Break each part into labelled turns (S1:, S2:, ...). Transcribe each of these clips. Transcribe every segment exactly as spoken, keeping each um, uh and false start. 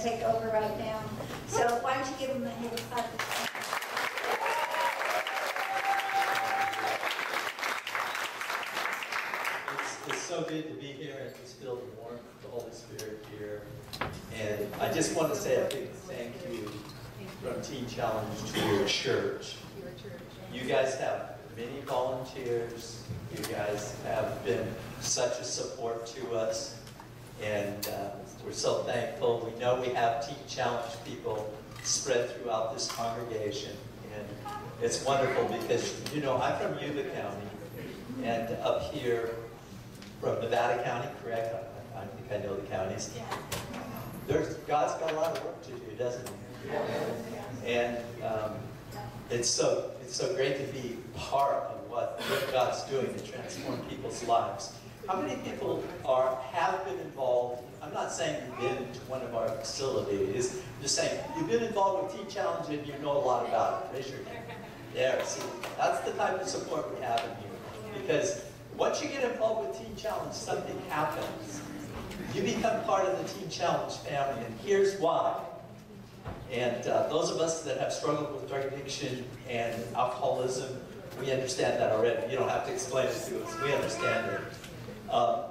S1: to take over right now. So why don't you give them a hand clap?
S2: It's, it's so good to be here and just feel the warmth of the Holy Spirit here. And I just want to say a big thank you from Teen Challenge to your church. You guys have many volunteers. You guys have been such a support to us. And uh, we're so thankful. We know we have Teen Challenge people spread throughout this congregation. And it's wonderful because, you know, I'm from Yuba County. And up here from Nevada County, correct? I, I think I know the counties. There's, God's got a lot of work to do, doesn't he? And um, it's so it's so great to be part of what, what God's doing to transform people's lives. How many people are have been involved? I'm not saying you've been to one of our facilities. I'm just saying you've been involved with Teen Challenge and you know a lot about it. Raise your hand. There, see, that's the type of support we have in here. Because once you get involved with Teen Challenge, something happens. You become part of the Teen Challenge family, and here's why. And uh, those of us that have struggled with drug addiction and alcoholism, we understand that already. You don't have to explain it to us. We understand it. Um,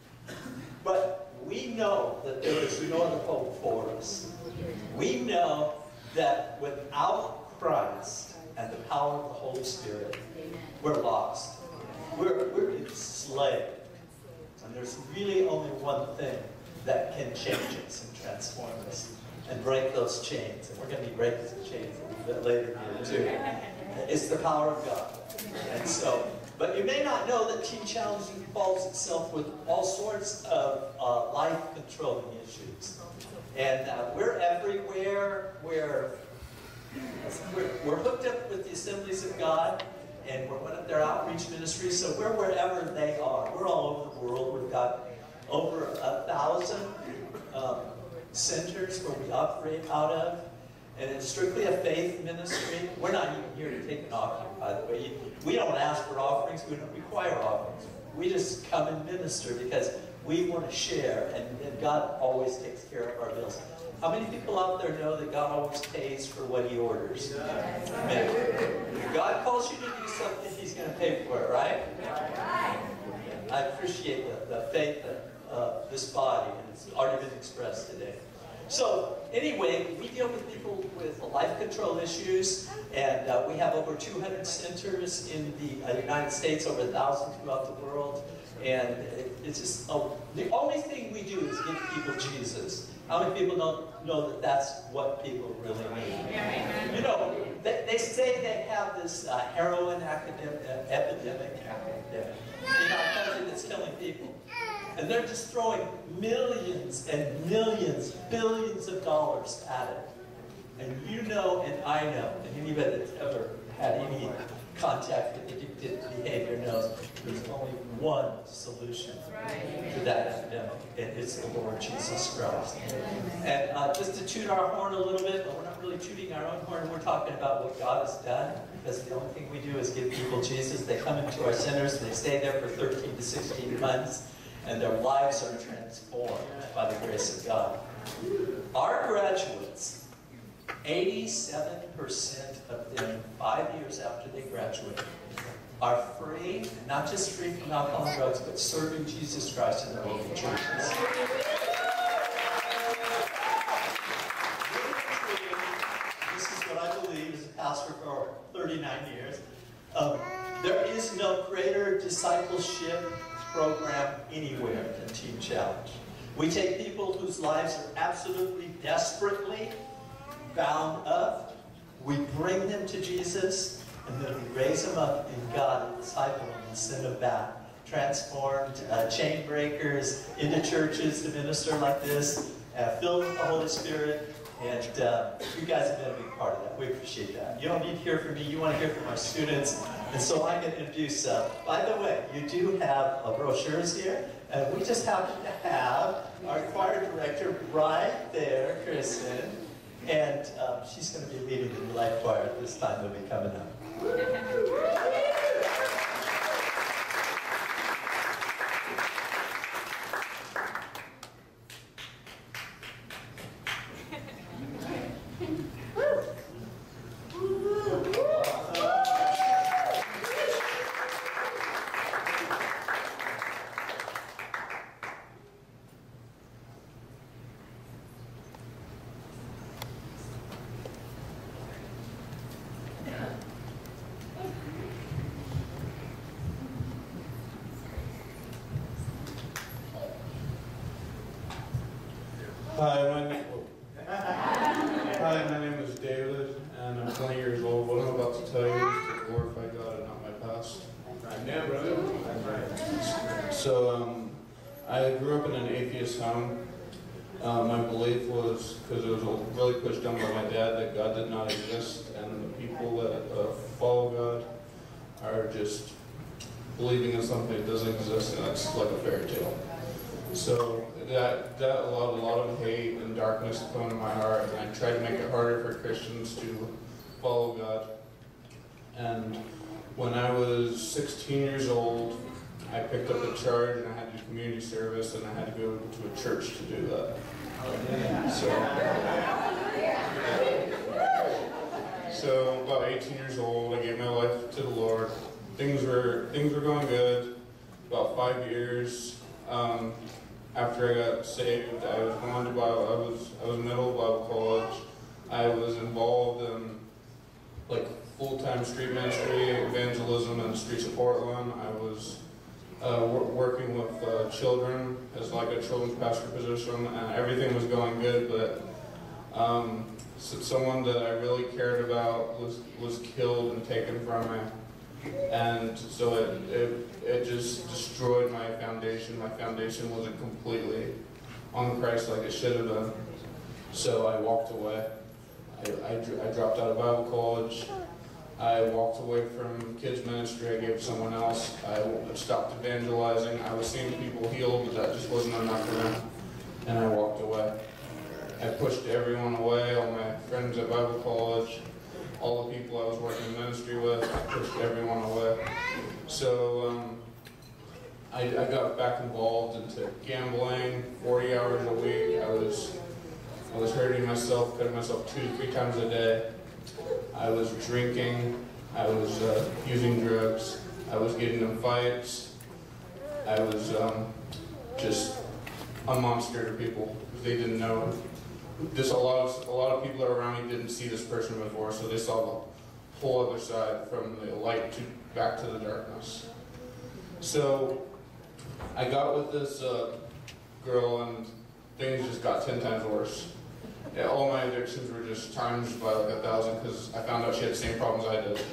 S2: but we know that there is no other hope for us. We know that without Christ and the power of the Holy Spirit, we're lost. We're, we're enslaved. And there's really only one thing that can change us and transform us and break those chains. And we're going to be breaking the chains a little bit later here too. It's the power of God. And so, but you may not know that Teen Challenge involves itself with all sorts of uh, life-controlling issues. And uh, we're everywhere. We're, we're, we're hooked up with the Assemblies of God. And we're one of their outreach ministries, so we're wherever they are. We're all over the world. We've got over a thousand um, centers where we operate out of. And it's strictly a faith ministry. We're not even here to take an offering, by the way. We don't ask for offerings. We don't require offerings. We just come and minister because we want to share, and, and God always takes care of our bills. How many people out there know that God always pays for what He orders? Amen. If God calls you to do something, He's going to pay for it, right? I appreciate the, the faith that uh, this body, and it's already been expressed today. So anyway, we deal with people with life control issues, and uh, we have over two hundred centers in the uh, United States, over a thousand throughout the world. And it, it's just, oh, the only thing we do is give people Jesus. How many people don't know that that's what people really need? You know, they, they say they have this uh, heroin academic, uh, epidemic, academic, in our country that's killing people. And they're just throwing millions and millions, billions of dollars at it. And you know, and I know, and anybody that's ever had any contact with addictive behavior knows there's only one solution to that epidemic, and it's the Lord Jesus Christ. And uh, just to toot our horn a little bit, but we're not really tooting our own horn, we're talking about what God has done, because the only thing we do is give people Jesus. They come into our centers, they stay there for thirteen to sixteen months, and their lives are transformed by the grace of God. Our graduates, eighty-seven percent of them, five years after they graduate, are free, not just free from alcohol and drugs, but serving Jesus Christ in their local churches. This is what I believe as a pastor for thirty-nine years. Um, there is no greater discipleship program anywhere than Teen Challenge. We take people whose lives are absolutely desperately bound up, we bring them to Jesus, and then we raise them up in God and disciple them and send them back. Transformed, uh, chain breakers into churches to minister like this, uh, filled with the Holy Spirit, and uh, you guys have been a big part of that. We appreciate that. You don't need to hear from me, you want to hear from our students, and so I'm going to introduce, uh, by the way, you do have uh, brochures here, and we just happen to have our choir director right there, Kristen. And um, she's going to be leading the New Life Choir at this time. They'll be coming up.
S3: Hi, my name. Hi, my name is David, and I'm twenty years old. What I'm about to tell you is to glorify God and not my past.
S4: Yeah, brother. That's right.
S3: So, um, I grew up in an atheist home. Uh, my belief was, because it was really pushed down by my dad, that God did not exist, and the people that uh, follow God are just believing in something that doesn't exist, and it's like a fairy tale. So that that allowed a lot of hate and darkness to come into my heart, and I tried to make it harder for Christians to follow God. And when I was sixteen years old, I picked up a charge, and I had to do community service, and I had to go to a church to do that. So, so about eighteen years old, I gave my life to the Lord. Things were things were going good. About five years um, after I got saved, I was going to Bible. I was I was middle Bible college. I was involved in like full-time street ministry, evangelism, in the streets of Portland. I was uh, wor working with uh, children as like a children's pastor position, and everything was going good. But um, so someone that I really cared about was was killed and taken from me. And so it, it, it just destroyed my foundation. My foundation wasn't completely on Christ like it should have been. So I walked away. I, I, I dropped out of Bible college. I walked away from kids ministry. I gave it to someone else. I stopped evangelizing. I was seeing people healed, but that just wasn't enough for them. And I walked away. I pushed everyone away, all my friends at Bible college, all the people I was working in ministry with, I pushed everyone away. So um, I, I got back involved into gambling, forty hours a week. I was, I was hurting myself, cutting myself two, three times a day. I was drinking, I was uh, using drugs, I was getting in fights. I was um, just a monster to people because they didn't know. This a lot of a lot of people around me didn't see this person before, so they saw the whole other side, from the light to back to the darkness. So I got with this uh, girl, and things just got ten times worse. Yeah, all my addictions were just times by like a thousand, because I found out she had the same problems I did.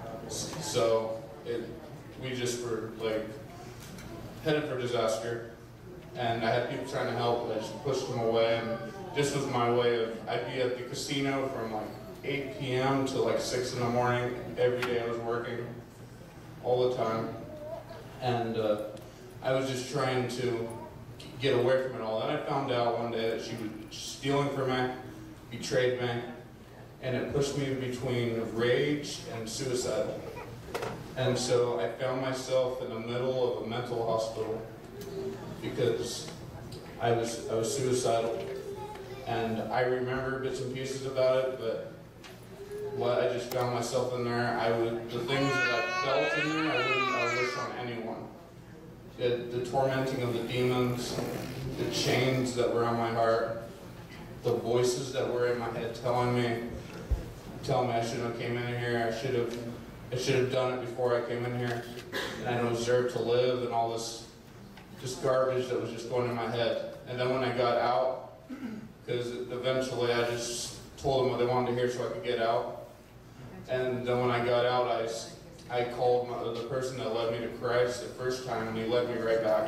S3: So it, we just were like headed for disaster, and I had people trying to help, but I just pushed them away. And this was my way of, I'd be at the casino from like eight p m to like six in the morning. Every day I was working, all the time. And uh, I was just trying to get away from it all. Then I found out one day that she was stealing from me, betrayed me, and it pushed me between rage and suicide. And so I found myself in the middle of a mental hospital because I was, I was suicidal. And I remember bits and pieces about it, but what I just found myself in there, I would, the things that I felt in there, I wouldn't I would wish on anyone. The, the tormenting of the demons, the chains that were on my heart, the voices that were in my head telling me, telling me I shouldn't have came in here, I should have, I should have done it before I came in here, and I don't deserve to live, and all this, this garbage that was just going in my head. And then when I got out, because eventually I just told them what they wanted to hear so I could get out. And then when I got out, I, I called my, the person that led me to Christ the first time, and he led me right back.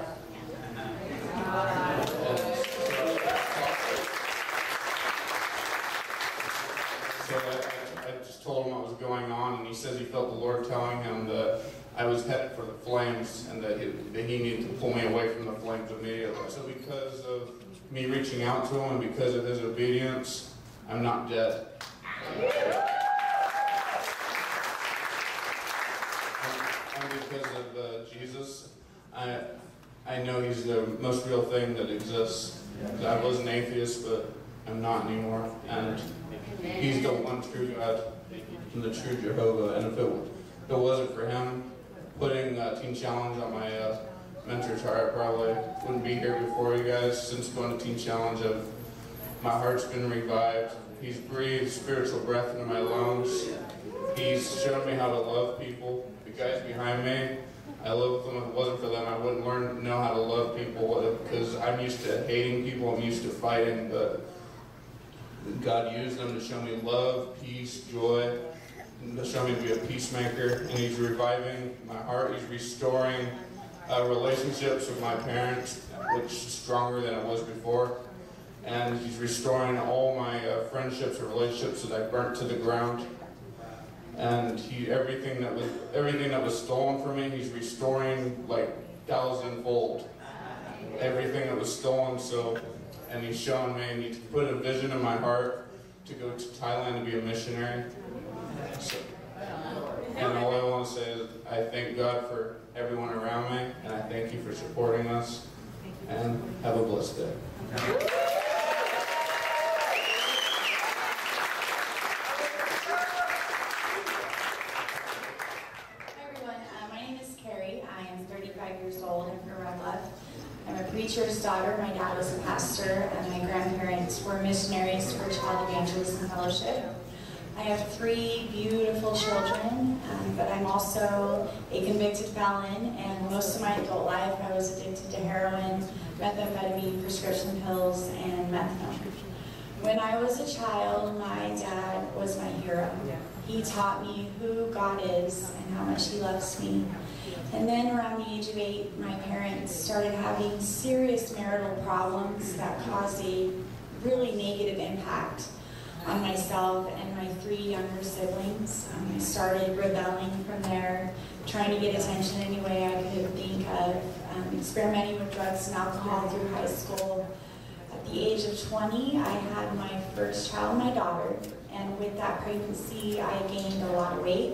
S3: And so I, I just told him what was going on, and he says he felt the Lord telling him that I was headed for the flames, and that he, that he needed to pull me away from the flames immediately. So because of me reaching out to him, and because of his obedience, I'm not dead. And because of uh, Jesus, I, I know he's the most real thing that exists. I was an atheist, but I'm not anymore. And he's the one true God and the true Jehovah. And if it, if it wasn't for him putting uh, Teen Challenge on my uh, mentor's heart, I probably wouldn't be here before you guys. Since going to Teen Challenge, I've My heart's been revived. He's breathed spiritual breath into my lungs. He's shown me how to love people. The guys behind me, I love them. If it wasn't for them, I wouldn't learn know how to love people, because I'm used to hating people. I'm used to fighting, but God used them to show me love, peace, joy, and to show me to be a peacemaker. And He's reviving my heart. He's restoring uh, relationships with my parents, which is stronger than it was before. And He's restoring all my uh, friendships and relationships that I burnt to the ground. And he, everything that was everything that was stolen from me, He's restoring like thousandfold. Everything that was stolen. So, and He's shown me, and He put a vision in my heart to go to Thailand to be a missionary. So, and all I want to say is I thank God for everyone around me, and I thank you for supporting us. And have a blessed day.
S5: Preacher's daughter. My dad was a pastor, and my grandparents were missionaries for Child Evangelism Fellowship. I have three beautiful children, um, but I'm also a convicted felon, and most of my adult life I was addicted to heroin, methamphetamine, prescription pills, and methadone. When I was a child, my dad was my hero. He taught me who God is and how much He loves me. And then around the age of eight, my parents started having serious marital problems that caused a really negative impact on myself and my three younger siblings. Um, I started rebelling from there, trying to get attention any way I could think of, um, experimenting with drugs and alcohol through high school. At the age of twenty, I had my first child, my daughter, and with that pregnancy, I gained a lot of weight.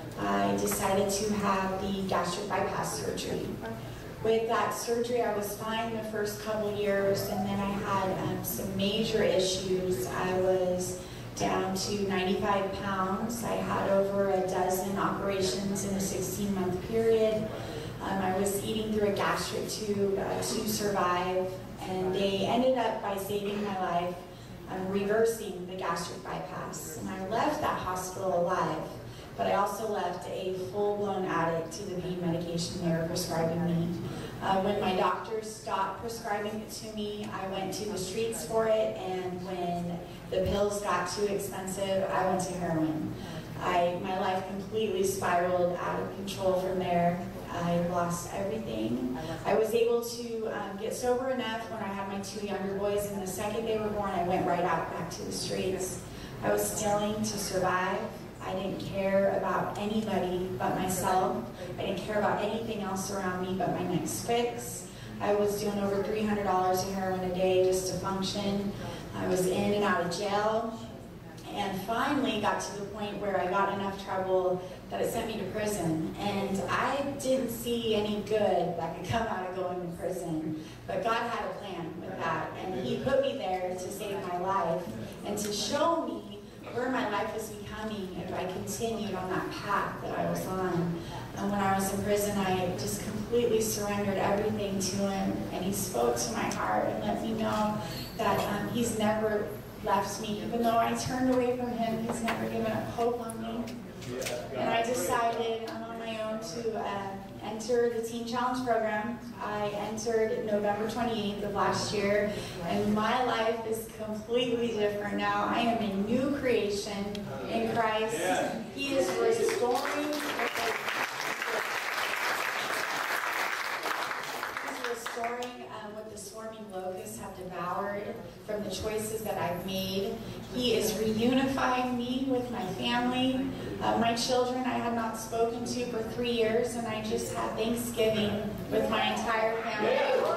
S5: I decided to have the gastric bypass surgery. With that surgery, I was fine the first couple years, and then I had um, some major issues. I was down to ninety-five pounds. I had over a dozen operations in a sixteen month period. Um, I was eating through a gastric tube uh, to survive, and they ended up by saving my life, um, reversing the gastric bypass. And I left that hospital alive. But I also left a full-blown addict to the pain medication they were prescribing me. Uh, when my doctors stopped prescribing it to me, I went to the streets for it, and when the pills got too expensive, I went to heroin. I, my life completely spiraled out of control from there. I lost everything. I was able to um, get sober enough when I had my two younger boys, and the second they were born, I went right out back to the streets. I was stealing to survive. I didn't care about anybody but myself. I didn't care about anything else around me but my next fix. I was doing over three hundred dollars of heroin a day just to function. I was in and out of jail, and finally got to the point where I got enough trouble that it sent me to prison. And I didn't see any good that could come out of going to prison, but God had a plan with that, and He put me there to save my life and to show me where my life was becoming if I continued on that path that I was on. And when I was in prison, I just completely surrendered everything to Him, and He spoke to my heart and let me know that um, He's never left me. Even though I turned away from Him, He's never given up hope on me. And I decided on my own to uh, enter the Teen Challenge program. I entered November twenty-eighth of last year, and my life is completely different now. I am a new creation in Christ. He is restoring. He's restoring um, what the swarming locusts have devoured from the choices that I've made. He is reunifying me with my family. Uh, my children I had not spoken to for three years, and I just had Thanksgiving with my entire family.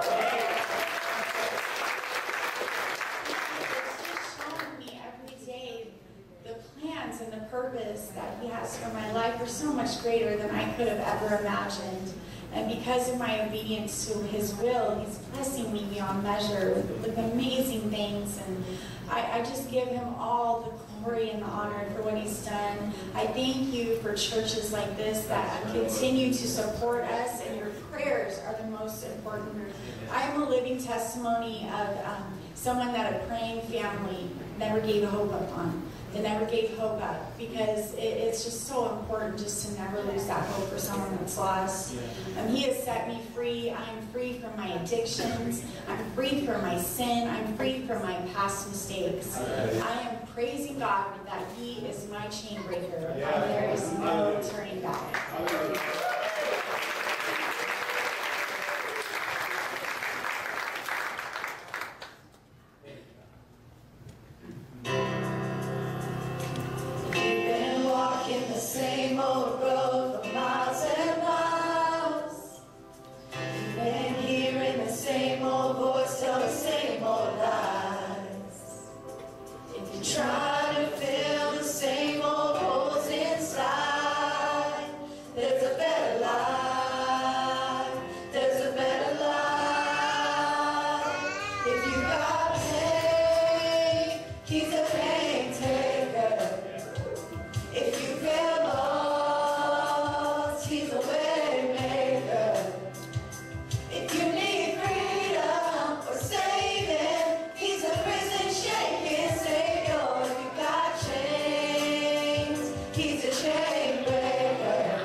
S5: It's just showing me every day the plans and the purpose that He has for my life are so much greater than I could have ever imagined. And because of my obedience to His will, He's blessing me beyond measure with, with amazing things. And I, I just give Him all the glory and the honor for what He's done. I thank you for churches like this that continue to support us, and your prayers are the most important. I am a living testimony of um, someone that a praying family never gave hope up on. They never gave hope up, because it, it's just so important just to never lose that hope for someone that's lost. Um, he has set me free. I am free from my addictions. I'm free from my sin. I'm free from my past mistakes. I am praising God that He is my chain breaker, and there is no turning back.
S6: Same old road for miles and miles. Been hearing the same old voice tell the same old lies. If you try to fill the same old holes inside, there's a better life. There's a better life. If you got pain, He's a pain taker. If you feel lost, He's a way maker. If you need freedom or saving, He's a prison shaking savior. If you got chains, He's a chain breaker.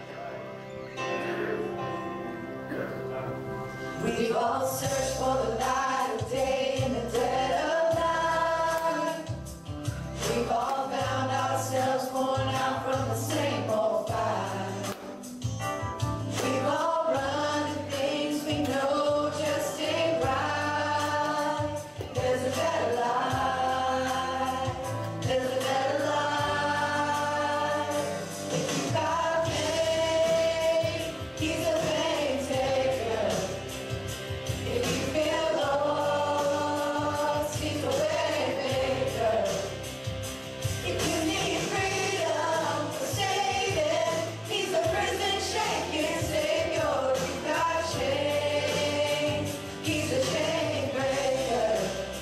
S6: We've all searched for the light of day in the dead of night. We've all found ourselves worn out from the same old fight. We've all run to things we know just ain't right. There's a better life. There's a better life. If you got pain, He's a pain taker. If you feel lost, He's a way maker. If you need freedom or saving, He's a prison shaking savior. If you got chains, He's a chain breaker.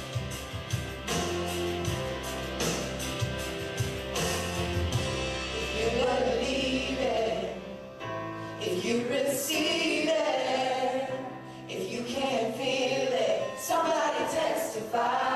S6: If you believe it, if you receive it, if you can't feel it, somebody testify.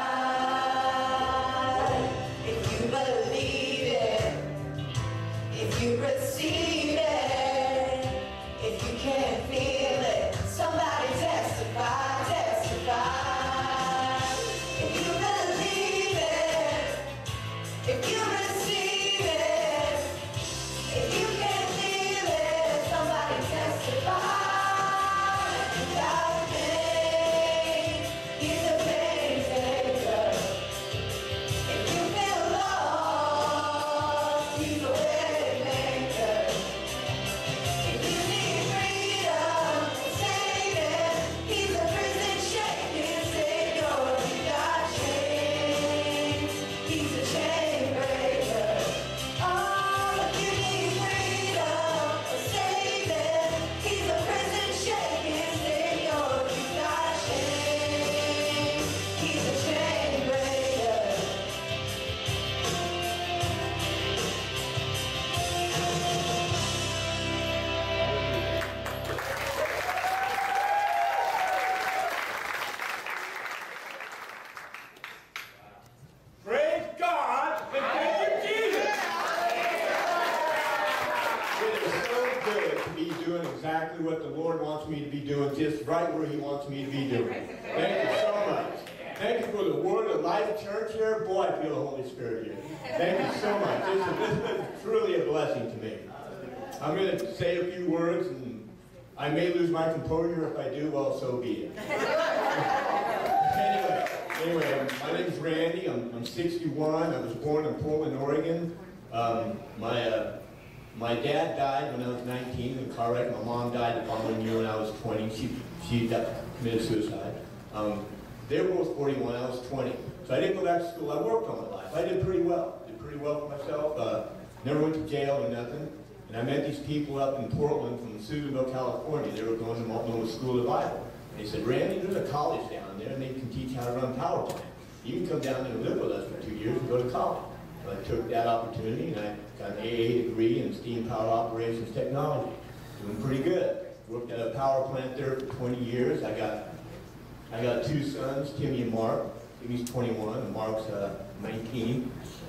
S6: If you believe it, if you receive it, if you can't feel it, somebody testify, testify. If you believe it, if you receive it, if you can't feel it, somebody testify. If you got pain, He's a pain taker. If you feel lost, He's a way maker. If you need freedom or saving, He's a prison shaking savior. If you got chains, He's a chain breaker. Oh, if you need freedom or saving, He's a prison shaking savior. If you got chains, He's a chain breaker.
S4: Praise God and thank you, Jesus.
S7: It is so good to be doing exactly what the Lord wants me to be doing, just right where He wants me to be doing. Thank you so much. Thank you for the Word of Life Church here. Boy, I feel the Holy Spirit here. Thank you so much. This has been truly a blessing to me. I'm going to say a few words, and I may lose my composure. If I do, well, so be it. Anyway, anyway, my name's Randy. I'm, I'm sixty-one. I was born in Portland, Oregon. Um, my uh, my dad died when I was nineteen in a car wreck. My mom died the following year when I was twenty. She she got committed suicide. Um, they were both forty-one. I was twenty. So I didn't go back to school. I worked all my life. I did pretty well. Did pretty well for myself. Uh, never went to jail or nothing. And I met these people up in Portland from Susanville, California. They were going to Multnomah School of the Bible. And they said, Randy, there's a college down there, and they can teach you how to run power plant. You can come down there and live with us for two years and go to college. So I took that opportunity, and I got an A A degree in steam power operations technology. Doing pretty good. Worked at a power plant there for twenty years. I got, I got two sons, Timmy and Mark. Jimmy's twenty-one, and Mark's uh, nineteen.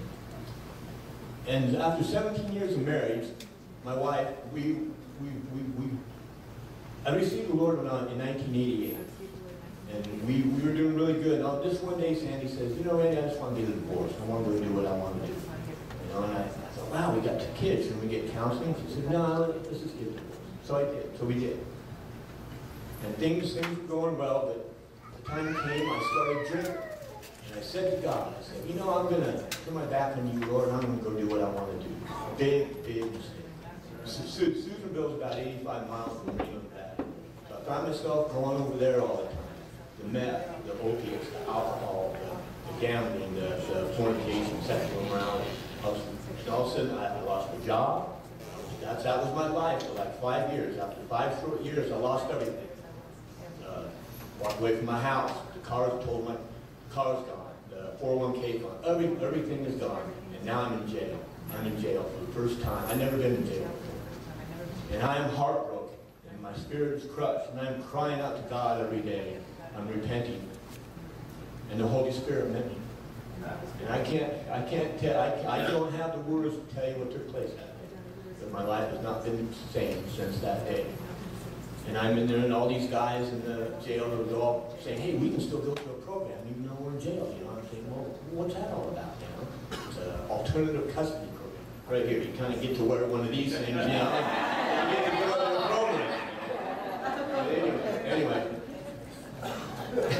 S7: And after seventeen years of marriage, my wife, we, we, we, we I received the Lord when I, in nineteen eighty-eight. And we, we were doing really good. Now, this one day, Sandy says, you know, Randy, I just want to get a divorce. I want to go do what I want to do. You know, and I, I thought, wow, we got two kids. Can we get counseling? She said, no, let's just get a divorce. So I did. So we did. And things, things were going well, but the time came, I started drinking. And I said to God, I said, you know, I'm going to put my back on you, Lord, and I'm going to go do what I want to do. Big, big mistake. Su Susanville's about eighty-five miles from Reno, Nevada. So I found myself going over there all the time. The meth, the opiates, the alcohol, the, the gambling, the, the fornication, sexual immorality. And all of a sudden, I, I lost my job. That's, that was my life for like five years. After five short years, I lost everything. Uh, walked away from my house. The car was told my car's gone. The four oh one K gone. Every, everything is gone. And now I'm in jail. I'm in jail for the first time. I've never been in jail before. And I am heartbroken. And my spirit is crushed. And I'm crying out to God every day. I'm repenting, and the Holy Spirit met me. And I can't, I can't tell, I, I don't have the words to tell you what took place that day. But my life has not been the same since that day. And I'm in there, and all these guys in the jail are all saying, hey, we can still go to a program even though we're in jail. You know, I'm saying, well, what's that all about? You know, it's an alternative custody program. Right here, you kind of get to wear one of these things, you know, and you get to go to the program. But anyway, anyway. I, was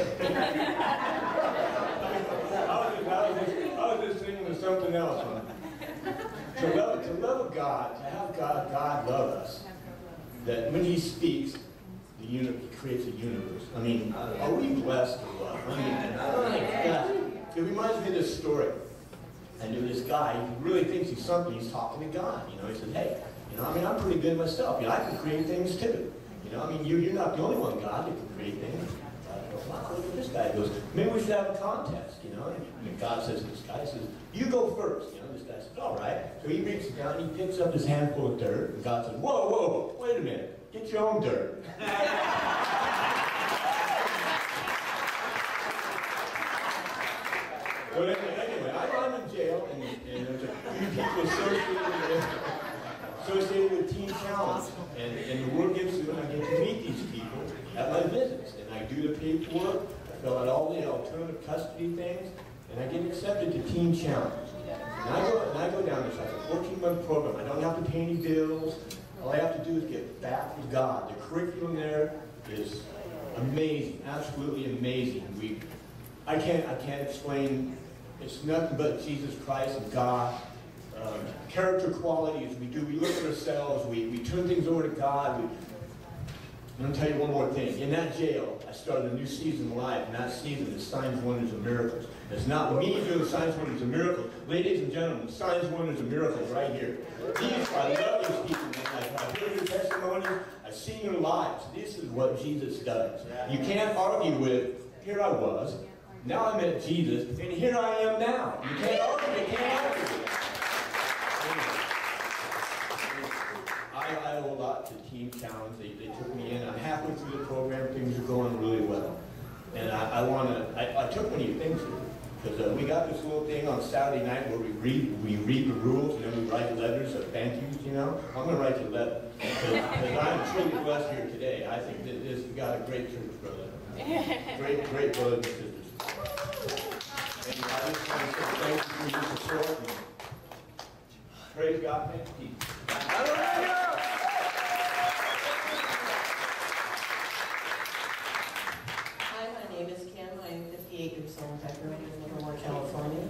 S7: just, I, was just, I was just thinking of something else. To love, to love God, to have God, God love us, that when He speaks, the uni He creates a universe. I mean, are we blessed to love? I mean, oh my gosh. It reminds me of this story. I knew this guy, he really thinks he's something, he's talking to God. You know, he said, hey, you know, I mean, I'm pretty good myself. You know, I can create things too. You know, I mean, you, you're not the only one, God, that can create things. Wow, look at this guy. He goes, maybe we should have a contest, you know? And God says to this guy, he says, you go first. You know, this guy says, all right. So he reaches down, he picks up his handful of dirt, and God says, whoa, whoa, wait a minute. Get your own dirt. But anyway, I'm in jail, and, and there's a few people associated with, associated with Teen Challenge. And, and the word gets to, and I get to meet these people at my visits. I do the paperwork, I fill out all the alternative custody things, and I get accepted to Teen Challenge. And I go, and I go down this, it's a fourteen month program. I don't have to pay any bills. All I have to do is get back with God. The curriculum there is amazing, absolutely amazing. We, I can't, I can't explain. It's nothing but Jesus Christ and God. Um, character qualities we do. We look at ourselves. We, we turn things over to God. We, I'm going to tell you one more thing. In that jail, I started a new season of life, and that season is Signs, Wonders, and Miracles. It's not me doing Signs, Wonders, and Miracles. Ladies and gentlemen, Signs, Wonders, and Miracles right here. These, I love these people. I've heard your testimonies. I've seen your lives. This is what Jesus does. You can't argue with, here I was, now I met Jesus, and here I am now. You can't argue, you can't argue with it. I, I owe a lot to Teen Challenge. They, they took me in. I'm halfway through the program. Things are going really well. And I, I want to, I, I took one of your things here. Because uh, we got this little thing on Saturday night where we read, we read the rules and then we write letters of thank yous, you know. I'm going to write you a letter. Because I'm truly blessed here today. I think that this, we got a great church, brother. Great, great brothers and sisters. And I just want to say thank you for your support. And praise God. Thank you.
S8: Hi, my name is Kim. I'm fifty-eight years old. I grew up in Livermore, California.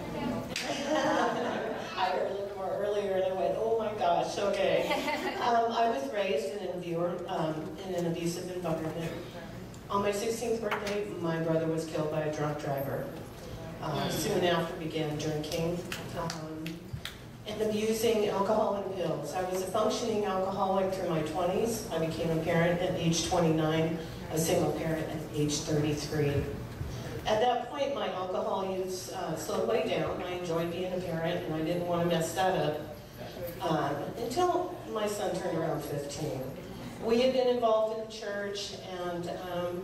S8: I heard Livermore earlier and I went, oh my gosh, okay. Um, I was raised in an, viewer, um, in an abusive environment. On my sixteenth birthday, my brother was killed by a drunk driver. Uh, soon after began drinking. Um, and abusing alcohol and pills. I was a functioning alcoholic through my twenties. I became a parent at age twenty-nine, a single parent at age thirty-three. At that point, my alcohol use uh, slowed way down. I enjoyed being a parent, and I didn't want to mess that up um, until my son turned around fifteen. We had been involved in the church, and um,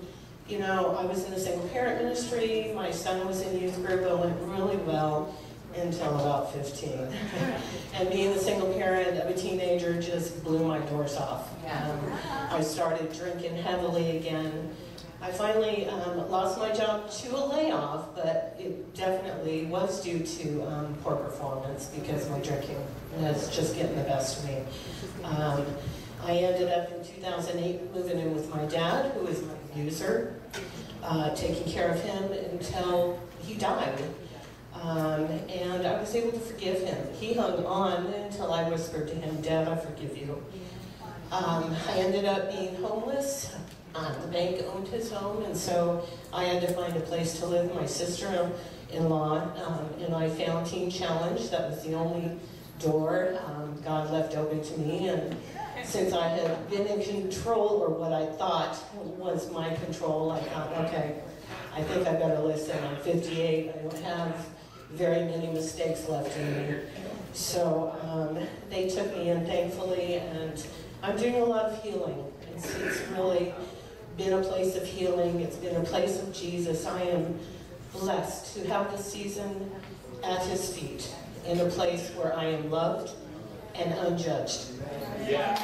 S8: You know, I was in a single parent ministry, my son was in youth group, it went really well until about fifteen. And being a single parent of a teenager just blew my doors off. Um, I started drinking heavily again. I finally um, lost my job to a layoff, but it definitely was due to um, poor performance because my drinking was just getting the best of me. Um, I ended up in two thousand eight moving in with my dad, who is my abuser, uh, taking care of him until he died. Um, and I was able to forgive him. He hung on until I whispered to him, "Dad, I forgive you." Um, I ended up being homeless. Uh, the bank owned his home, and so I had to find a place to live. My sister-in-law, um, and I found Teen Challenge. That was the only door um, God left open to me, and since I had been in control, or what I thought was my control, I thought, okay, I think I better listen. I'm fifty-eight, I don't have very many mistakes left in me. So um, they took me in, thankfully, and I'm doing a lot of healing. It's, it's really been a place of healing. It's been a place of Jesus. I am blessed to have this season at his feet, in a place where I am loved and unjudged.
S4: Yeah.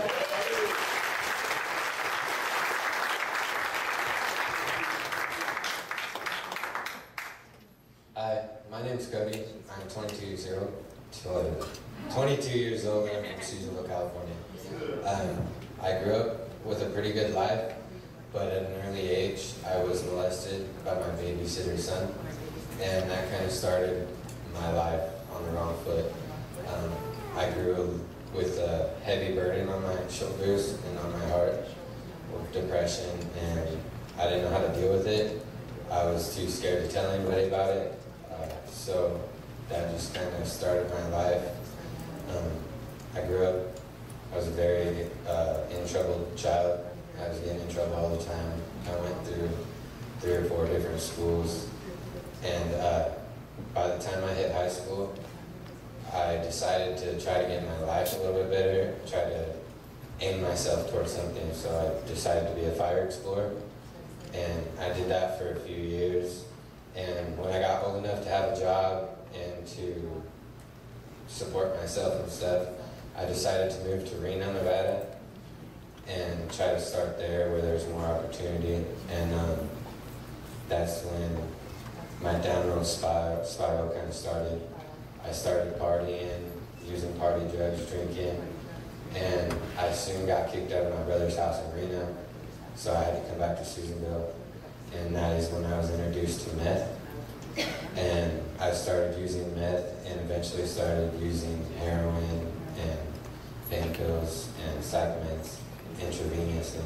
S9: Hi, my name's Cody. I'm twenty-two years old. twenty-two years old, and I'm from Susanville, California. Um, I grew up with a pretty good life, but at an early age, I was molested by my babysitter's son, and that kind of started my life on the wrong foot. Um, I grew with a heavy burden on my shoulders and on my heart, with depression, and I didn't know how to deal with it. I was too scared to tell anybody about it, uh, so that just kind of started my life. Um, I grew up, I was a very uh, in trouble child. I was getting in trouble all the time. I went through three or four different schools, and uh, by the time I hit high school, I decided to try to get my life a little bit better, try to aim myself towards something, so I decided to be a fire explorer. And I did that for a few years, and when I got old enough to have a job and to support myself and stuff, I decided to move to Reno, Nevada, and try to start there where there's more opportunity. And um, that's when my downward spiral, spiral kind of started. I started partying, using party drugs, drinking, and I soon got kicked out of my brother's house in Reno, so I had to come back to Susanville. And that is when I was introduced to meth. And I started using meth and eventually started using heroin and pain pills and psychomeds intravenously.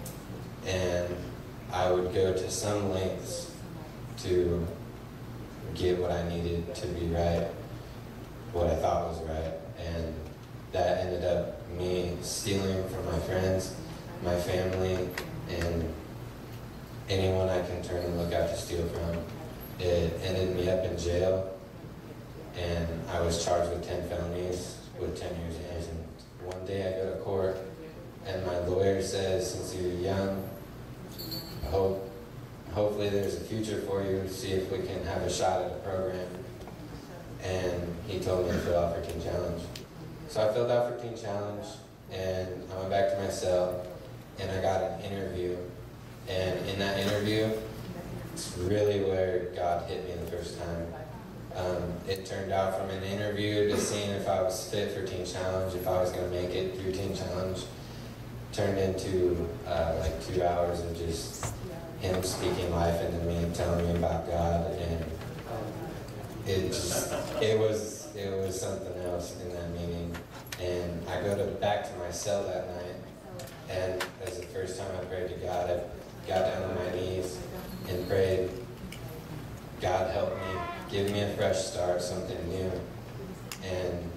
S9: And I would go to some lengths to get what I needed to be right, what I thought was right. And that ended up me stealing from my friends, my family, and anyone I can turn and look out to steal from. It ended me up in jail, and I was charged with ten felonies with ten years in prison. One day I go to court, and my lawyer says, since you're young, I hope, hopefully there's a future for you, see if we can have a shot at a program. And he told me to fill out for Teen Challenge. So I filled out for Teen Challenge, and I went back to my cell, and I got an interview. And in that interview, it's really where God hit me the first time. Um, it turned out from an interview to seeing if I was fit for Teen Challenge, if I was going to make it through Teen Challenge, turned into uh, like two hours of just him speaking life into me and telling me about God. And it just, it was, it was something else in that meeting. And I go to back to my cell that night, and that's the first time I prayed to God. I got down on my knees and prayed, God help me, give me a fresh start, something new. And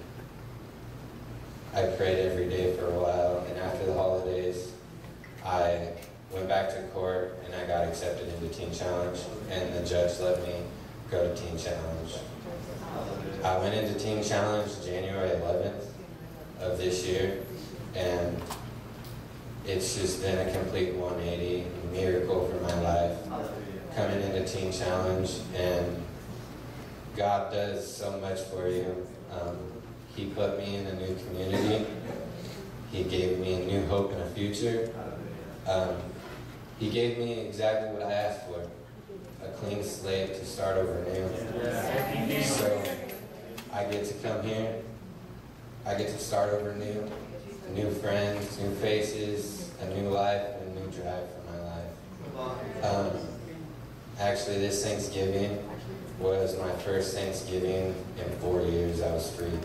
S9: I prayed every day for a while, and after the holidays, I went back to court and I got accepted into Teen Challenge, and the judge let me go to Teen Challenge. I went into Teen Challenge January eleventh of this year, and it's just been a complete one eighty, miracle for my life, coming into Teen Challenge, and God does so much for you. Um, he put me in a new community. He gave me a new hope and a future. Um, he gave me exactly what I asked for, a clean slate to start over new. So I get to come here, I get to start over new, new friends, new faces, a new life, and a new drive for my life. Um, actually, this Thanksgiving was my first Thanksgiving in four years I was free.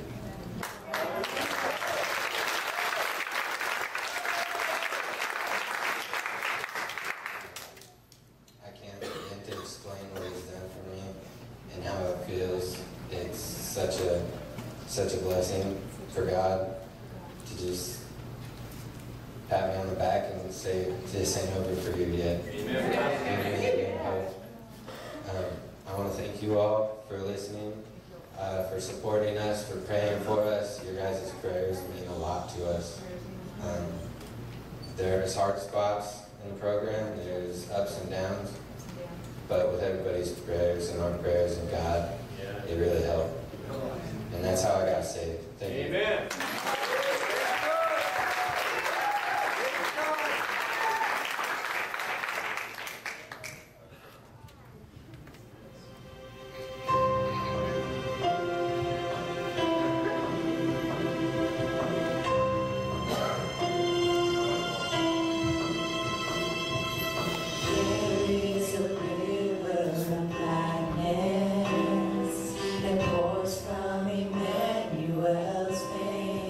S9: I can't begin to explain what he's done for me and how it feels. It's such a such a blessing for God to just pat me on the back and say, this ain't over for you yet. Amen. Um, I want to thank you all for listening, uh, for supporting us, for praying for us. Your guys' prayers mean a lot to us. Um, there's hard spots in the program, there's ups and downs, but with everybody's prayers and our prayers and God, it really helped. And that's how I got saved. Thank you.
S4: Amen.
S6: There is a river of gladness that pours from Emmanuel's veins.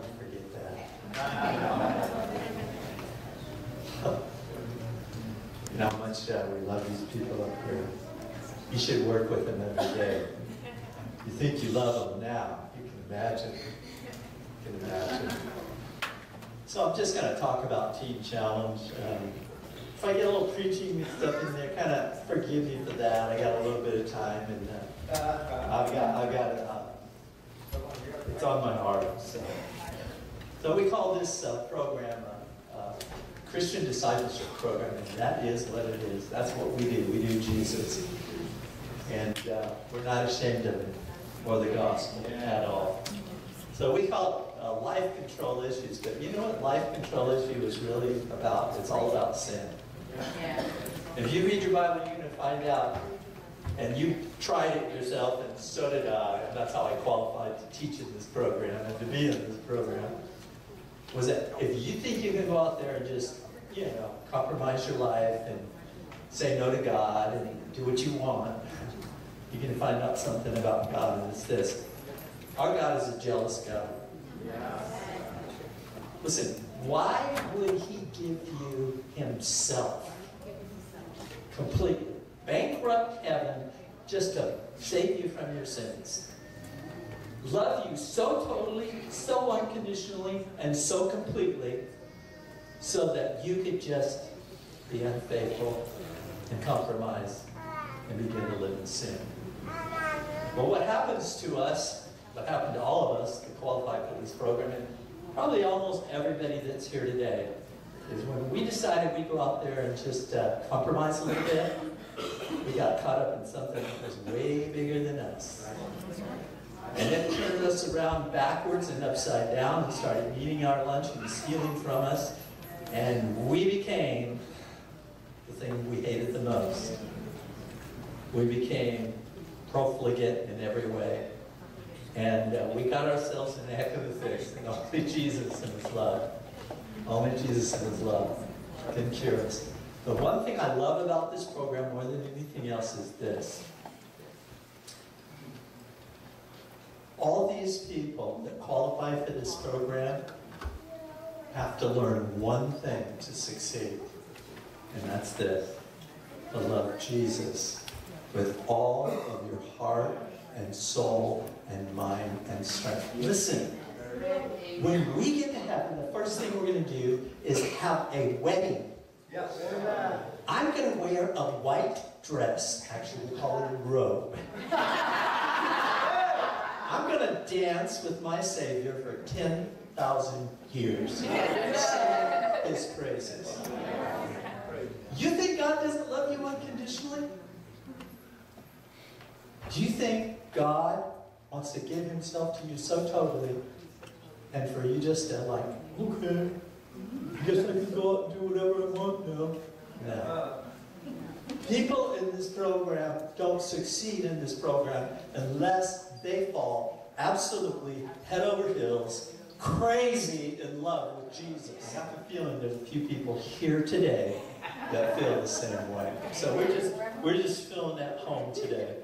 S2: forget that. You know how much uh, we love these people up here. You should work with them every day. You think you love them now. You can imagine. You can imagine. So I'm just going to talk about Teen Challenge. Um, if I get a little preaching and stuff in there, kind of forgive me for that. I got a little bit of time, and uh, I've got, I've got it. Uh, it's on my heart. So, so we call this uh, program uh, uh, Christian Discipleship Program, and that is what it is. That's what we do. We do Jesus, and uh, we're not ashamed of it or the gospel at all. So we call it uh, life control issues, but you know what life control issue is really about? It's all about sin.
S6: Yeah.
S2: If you read your Bible, you're going to find out, and you tried it yourself, and so did I, and that's how I qualified to teach in this program and to be in this program, was that if you think you can go out there and just, you know, compromise your life and say no to God and do what you want, you're going to find out something about God, and it's this. Our God is a jealous God. Listen, why would he give you himself completely? Bankrupt heaven just to save you from your sins. Love you so totally, so unconditionally, and so completely, so that you could just be unfaithful and compromise and begin to live in sin. Well, what happens to us, what happened to all of us that qualify for this program, and probably almost everybody that's here today, is when we decided we'd go out there and just uh, compromise a little bit, we got caught up in something that was way bigger than us. And it turned us around backwards and upside down and started eating our lunch and stealing from us. And we became the thing we hated the most. We became profligate in every way. And uh, we got ourselves in a heck of a fix. And only Jesus and his love, only Jesus and his love can cure us. The one thing I love about this program more than anything else is this. All these people that qualify for this program have to learn one thing to succeed. And that's this: to love Jesus with all of your heart and soul and mind and strength. Listen, when we get to heaven, the first thing we're going to do is have a wedding.
S4: Yes.
S2: I'm going to wear a white dress. Actually, we call it a robe. I'm going to dance with my Savior for ten thousand years. His praises. You think God doesn't love you unconditionally? Do you think God wants to give himself to you so totally, and for you just to like, okay, I guess I can go out and do whatever I want now? No. People in this program don't succeed in this program unless they fall absolutely head over heels, crazy in love with Jesus. I have a feeling there's a few people here today that feel the same way. So we're just, we're just feeling at home today.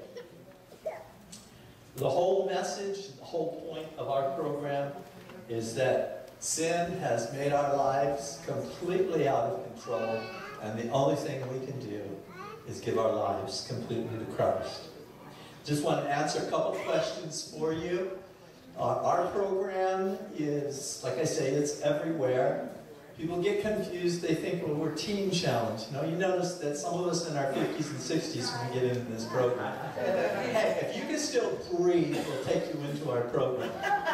S2: The whole message, the whole point of our program is that sin has made our lives completely out of control, and the only thing we can do is give our lives completely to Christ. Just want to answer a couple questions for you. Uh, our program is, like I say, it's everywhere. People get confused. They think, well, we're Teen Challenge. You know, you notice that some of us in our fifties and sixties when we get into this program. Hey, if you can still breathe, we'll take you into our program.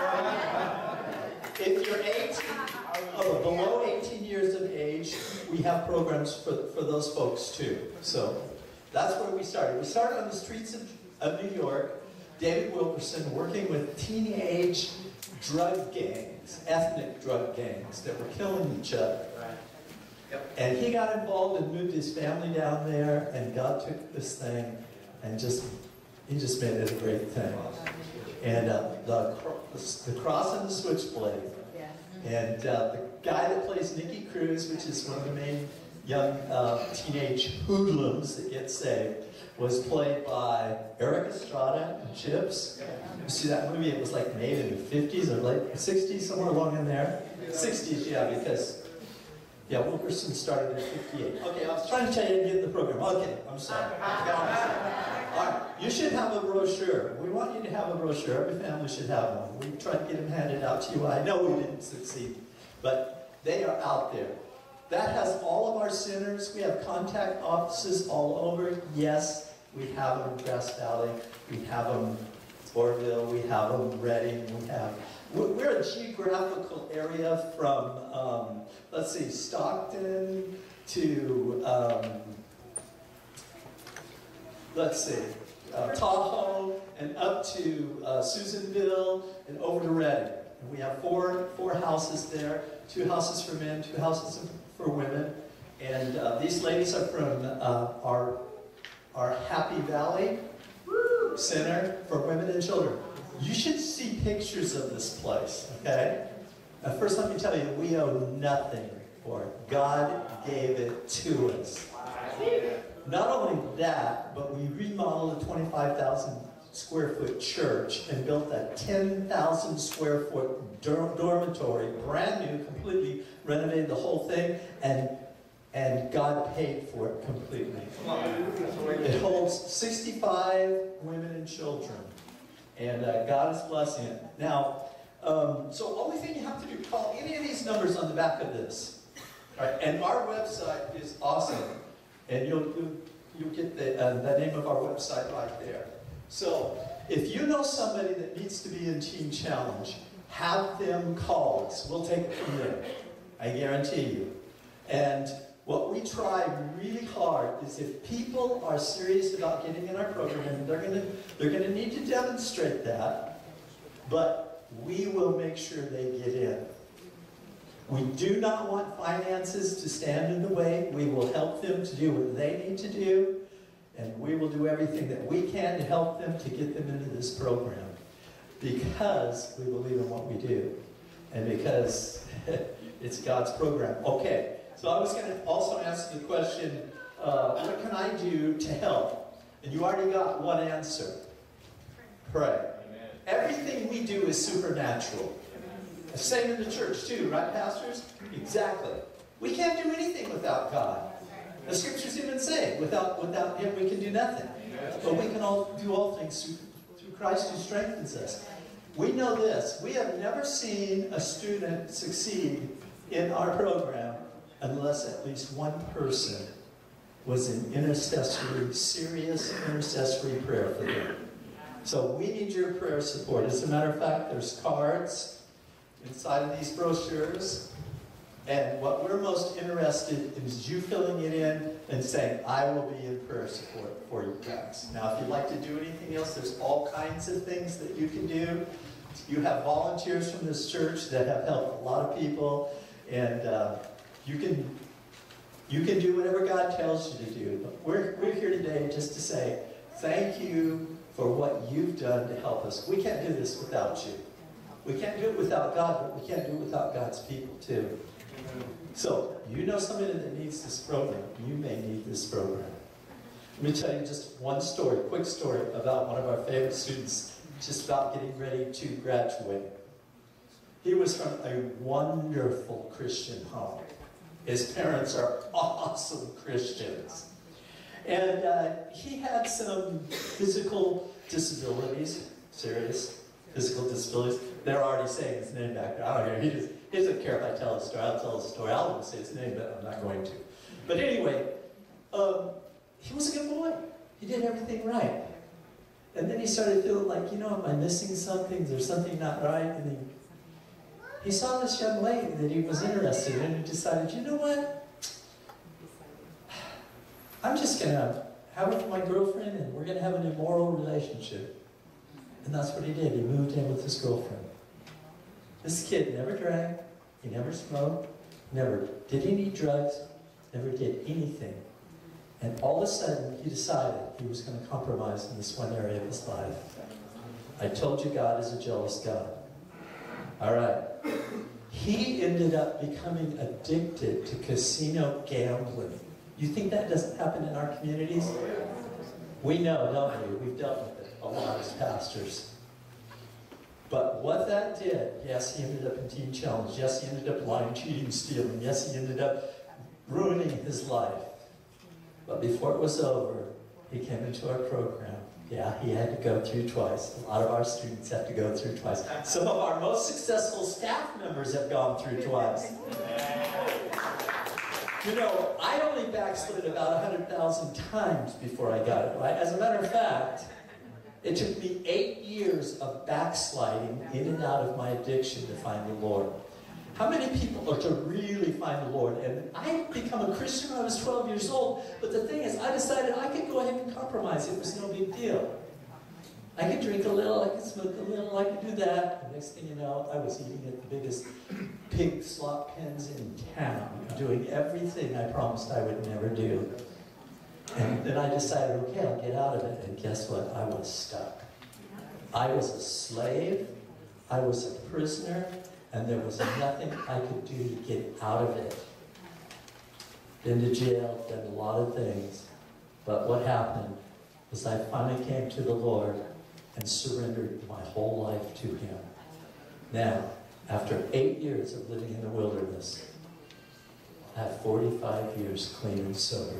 S2: If you're eighteen, oh, below eighteen years of age, we have programs for, for those folks too. So that's where we started. We started on the streets of, of New York. David Wilkerson working with teenage drug gangs, ethnic drug gangs that were killing each other. And he got involved and moved his family down there, and God took this thing and just, he just made it a great thing. And uh, the, the Cross and the Switchblade. And uh, the guy that plays Nicky Cruz, which is one of the main young uh, teenage hoodlums that get saved was played by Eric Estrada and Chips. You see that movie? It was like made in the fifties or late sixties, somewhere along in there. sixties, yeah, because, yeah, Wilkerson started in fifty-eight. Okay, I was trying to tell you to get in the program. Okay, I'm sorry. All right, you should have a brochure. We want you to have a brochure. Every family should have one. We tried to get them handed out to you. I know we didn't succeed, but they are out there. That has all of our centers. We have contact offices all over. Yes, we have them in Grass Valley. We have them in Orville. We have them in Reading. We have. We're a geographical area from, um, let's see, Stockton to, um, let's see, uh, Tahoe and up to uh, Susanville and over to Reading. And we have four four houses there. Two houses for men, two houses for women. And uh, these ladies are from uh, our, our Happy Valley Center for Women and Children. You should see pictures of this place, okay? Now first let me tell you, we owe nothing for it. God gave it to us. Not only that, but we remodeled a twenty-five thousand square foot church and built a ten thousand square foot dormitory, brand new, completely renovated the whole thing, and and God paid for it completely. It holds sixty-five women and children, and uh, God is blessing it. Now, um, so only thing you have to do, call any of these numbers on the back of this. All right? And our website is awesome, and you'll, you'll, you'll get the, uh, the name of our website right there. So, if you know somebody that needs to be in Teen Challenge, have them call us. We'll take it from there. I guarantee you. And what we try really hard is if people are serious about getting in our program, and they're going to they're going to need to demonstrate that, but we will make sure they get in. We do not want finances to stand in the way. We will help them to do what they need to do, and we will do everything that we can to help them to get them into this program, because we believe in what we do, and because it's God's program. Okay. So I was going to also ask the question, uh, what can I do to help? And you already got one answer. Pray. Amen. Everything we do is supernatural. The same in the church too, right, pastors? Exactly. We can't do anything without God. The scriptures even say, without, without Him we can do nothing. But we can all do all things through, through Christ who strengthens us. We know this. We have never seen a student succeed in our program unless at least one person was in intercessory, serious intercessory prayer for them. So we need your prayer support. As a matter of fact, there's cards inside of these brochures. And what we're most interested in is you filling it in and saying, I will be in prayer support for you guys. Now, if you'd like to do anything else, there's all kinds of things that you can do. You have volunteers from this church that have helped a lot of people. And uh, You can, you can do whatever God tells you to do. But we're, we're here today just to say, thank you for what you've done to help us. We can't do this without you. We can't do it without God, but we can't do it without God's people too. So, you know somebody that needs this program. You may need this program. Let me tell you just one story, quick story about one of our favorite students just about getting ready to graduate. He was from a wonderful Christian home. His parents are awesome Christians. And uh, he had some physical disabilities, serious physical disabilities. They're already saying his name back there. I don't care. He, just, he doesn't care if I tell his story. I'll tell his story. I'll say his name, but I'm not going to. But anyway, um, he was a good boy. He did everything right. And then he started feeling like, you know, am I missing something? Is there something not right? And he He saw this young lady that he was interested in, and he decided, you know what? I'm just going to have it with my girlfriend, and we're going to have an immoral relationship. And that's what he did. He moved in with his girlfriend. This kid never drank. He never smoked. Never did any drugs. Never did anything. And all of a sudden, he decided he was going to compromise in this one area of his life. I told you God is a jealous God. All right. he ended up becoming addicted to casino gambling. You think that doesn't happen in our communities? We know, don't we? We've dealt with it a lot as pastors. But what that did, yes, he ended up in Teen Challenge. Yes, he ended up lying, cheating, stealing. Yes, he ended up ruining his life. But before it was over, he came into our program. Yeah, he had to go through twice. A lot of our students have to go through twice. Some of our most successful staff members have gone through twice. You know, I only backslid about one hundred thousand times before I got it right. As a matter of fact, it took me eight years of backsliding in and out of my addiction to find the Lord. How many people are to really find the Lord? And I had become a Christian when I was twelve years old, but the thing is, I decided I could go ahead and compromise. It was no big deal. I could drink a little, I could smoke a little, I could do that. The next thing you know, I was eating at the biggest pig slop pens in town, doing everything I promised I would never do. And then I decided, okay, I'll get out of it. And guess what? I was stuck. I was a slave. I was a prisoner. And there was nothing I could do to get out of it. Been to jail, done a lot of things. But what happened was I finally came to the Lord and surrendered my whole life to Him. Now, after eight years of living in the wilderness, I have forty-five years clean and sober.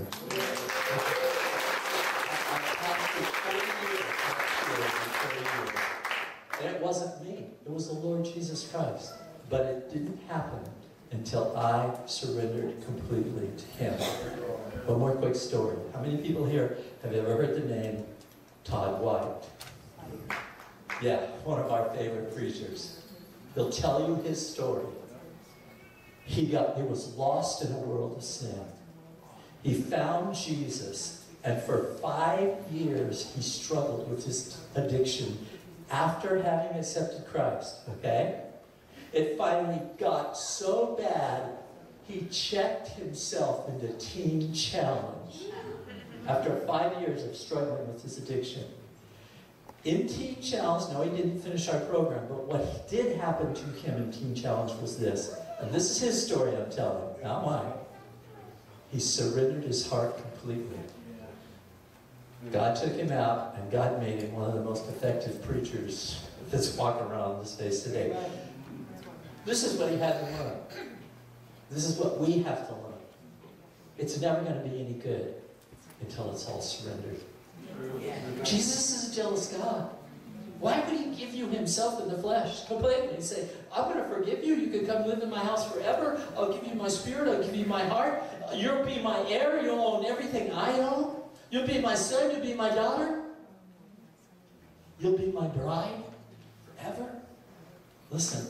S2: And it wasn't me. It was the Lord Jesus Christ. But it didn't happen until I surrendered completely to Him. One more quick story. How many people here have ever heard the name Todd White? Yeah, one of our favorite preachers. He'll tell you his story. He got, he was lost in a world of sin. He found Jesus, and for five years he struggled with his addiction after having accepted Christ, okay? It finally got so bad, he checked himself into Teen Challenge after five years of struggling with his addiction. In Teen Challenge, no, he didn't finish our program, but what did happen to him in Teen Challenge was this. And this is his story I'm telling, not mine. He surrendered his heart completely. God took him out, and God made him one of the most effective preachers that's walking around this face today. This is what he had to learn. This is what we have to learn. It's never going to be any good until it's all surrendered. Jesus is a jealous God. Why would He give you Himself in the flesh completely and say, I'm going to forgive you, you can come live in my house forever, I'll give you my spirit, I'll give you my heart, you'll be my heir, you'll own everything I own, you'll be my son, you'll be my daughter, you'll be my bride forever? Listen,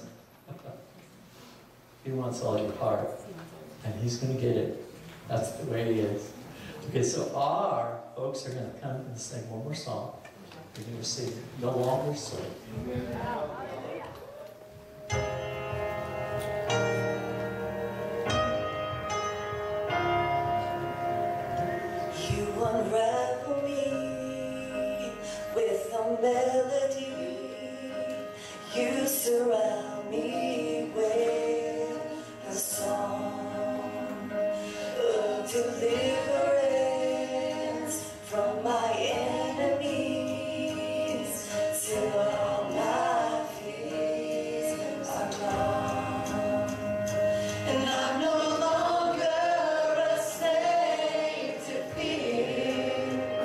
S2: He wants all your heart, and He's going to get it. That's the way He is. Okay, so our folks are going to come and sing one more song. We're going to sing No Longer Slave.
S6: You unravel me with a melody. You surround me with a song of deliverance from my enemies, till all my fears are gone. And I'm no longer a slave to fear.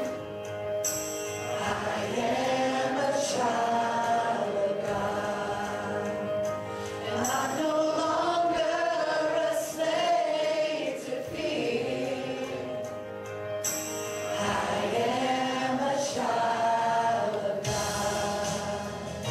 S6: I am a child of God. And I'm no longer a slave to fear. I am a child of God.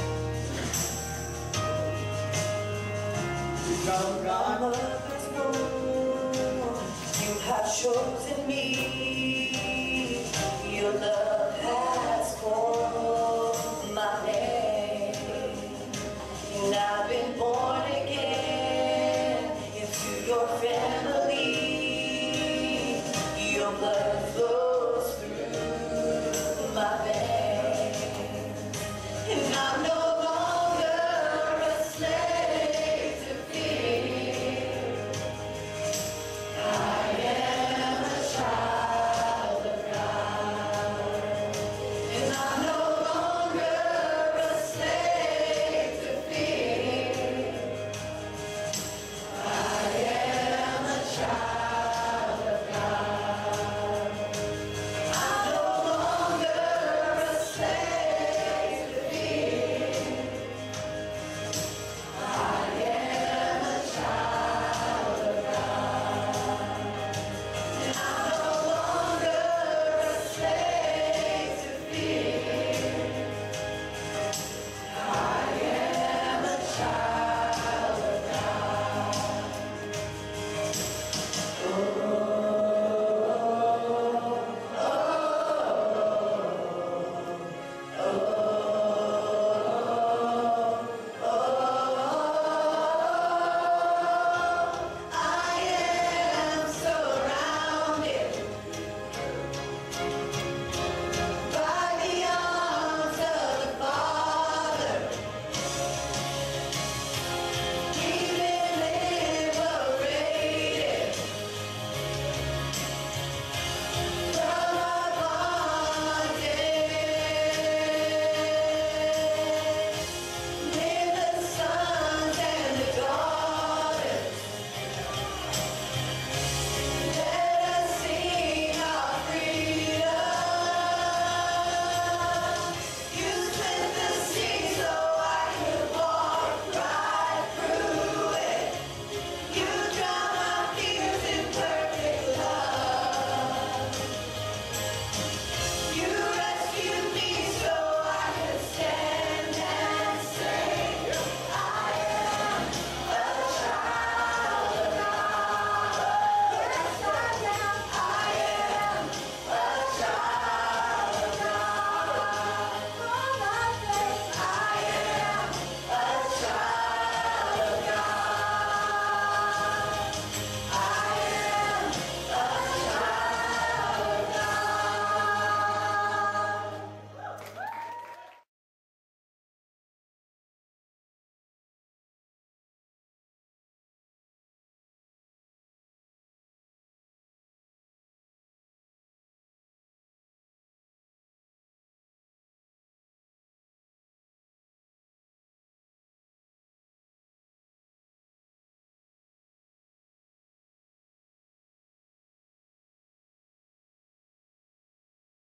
S6: From my mother's womb, you have chosen me. Your love has called my name. And I've been born again into your family. Your blood flows